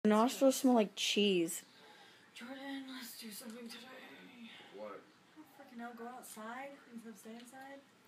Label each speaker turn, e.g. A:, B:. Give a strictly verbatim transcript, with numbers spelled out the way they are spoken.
A: Nostrils smell like cheese.
B: Jordan, let's do something today.
C: What?
B: I don't freaking know. Go outside instead of stay inside.